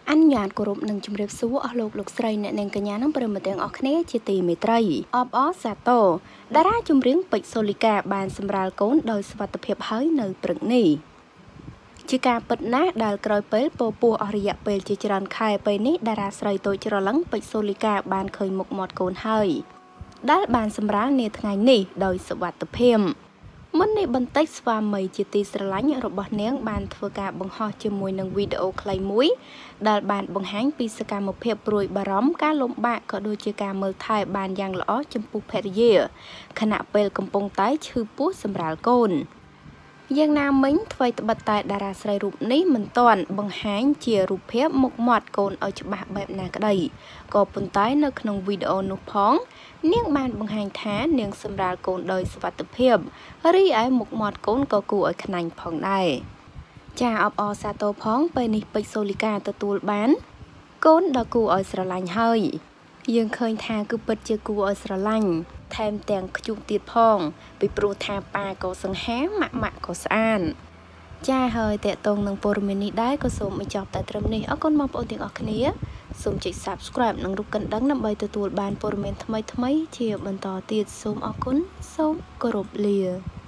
អញ្ញាតគោរពនឹងជំរាបសួរអស់លោកស្រីអ្នកនាងកញ្ញានឹងប្រិមត្តទាំងអស់គ្នាជាទីមេត្រីអបអរសាទរតារាចម្រៀងពេជ្រសូលីកាបានសម្រាលកូនដោយសុវត្ថិភាពហើយនៅព្រឹកនេះជាការពិតណាស់ដែលក្រោយពេលពោះអស់រយៈពេលជាច្រើនខែពេលនេះតារាស្រីតូចច្រឡឹងពេជ្រសូលីកាបានឃើញមុខមាត់កូនហើយដែលបានសម្រាលនាថ្ងៃនេះដោយសុវត្ថិភាពមុននេះបន្តិចស្វាមីជាទីស្រឡាញ់របស់នាងបានធ្វើការបង្ហោះជាមួយនឹងវីដេអូខ្លីមួយដែលបានបង្ហាញពីសកម្មភាពព្រួយបារម្ភការលំបាកក៏ដូចជាការមើលថែបានយ៉ាងល្អចំពោះភរិយាខណៈពេលកំពុងតែឈឺពោះសម្រាលកូនយ៉ាងណាមិញថ្មីត្បិតតែតារាស្រីរូបនេះមិនទាន់បង្ហាញជារូបភាពមុខមាត់កូនឲ្យច្បាស់បែបណាក្តីក៏ប៉ុន្តែនៅក្នុងវីដេអូនោះផងនាងបានបង្ហាញថានាងសម្រាលកូនដោយសុវត្ថិភាពរីឯមុខមាត់កូនក៏គួរឲ្យខ្នាញ់ផងដែរចាអបអរសាទរផងពេលនេះពេជ្រសូលីកាទទួលបានកូនដ៏គួរឲ្យស្រឡាញ់ហើយយើងឃើញថាគឺពិតជាគួរឲ្យស្រឡាញ់ថែមទាំងខ្ជុះទៀតផងពីព្រោះថាប៉ាក៏សង្ហាម៉ាក់ក៏ស្អាតចាហើយតេតងនឹងព័ត៌មាននេះដែរក៏សូមបញ្ចប់តែត្រឹមនេះអរគុណបងប្អូនទាំងអស់គ្នាសូមចុច Subscribe និងរូបកណ្ដឹងដើម្បីទទួលបានព័ត៌មានថ្មីៗជាបន្តទៀតសូមអរគុណសូមគោរពលា